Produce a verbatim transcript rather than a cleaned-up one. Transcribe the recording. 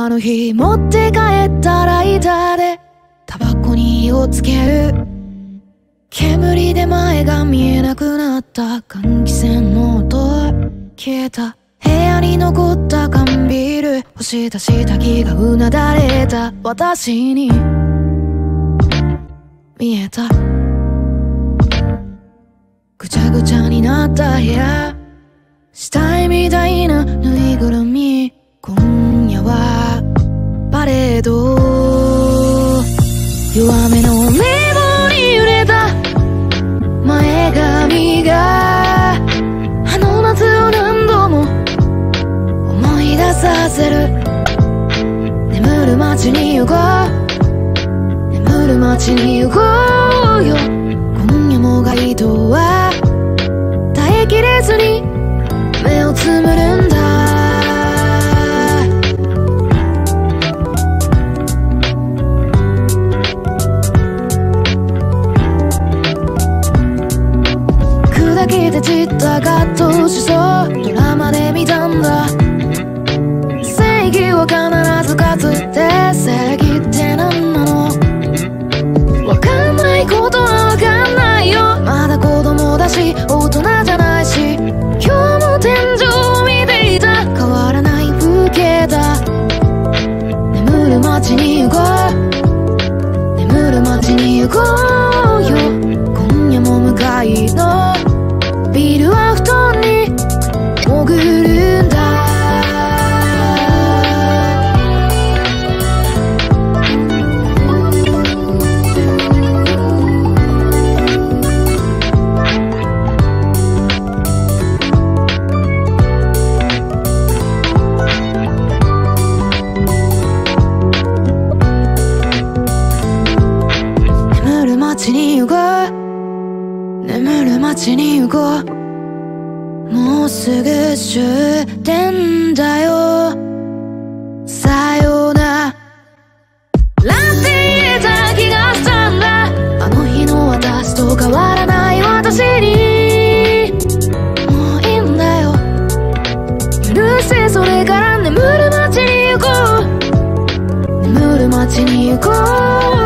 あの日持って帰ったライターでタバコに火をつける。煙で前が見えなくなった換気扇の音消えた。部屋に残った缶ビール干した下着がうなだれた私に見えた。ぐちゃぐちゃになった部屋、死体みたいなぬいぐるみ。今夜はパレード。弱めの冷房に揺れた前髪があの夏を何度も思い出させる。眠る街に行こう、眠る街に行こうよ。今夜も街灯は耐えきれずに目をつむるんだ。砕けて散った葛藤しそうドラマで見たんだ。正義は必ず勝つって正義って何なの。わかんないことはわかんないよ。まだ子供だし大人じゃないし、今日も天井を見ていた変わらない風景だ。眠る街に行こう、眠る街に行こうよ。今夜も向かいのビールは布団に潜るんだ。眠る街に行こう、眠る街に行こう。もうすぐ終点だよ。さよならって言えた気がしたんだ。あの日の私と変わらない私にもういいんだよ。許してそれから眠る街に行こう、眠る街に行こう。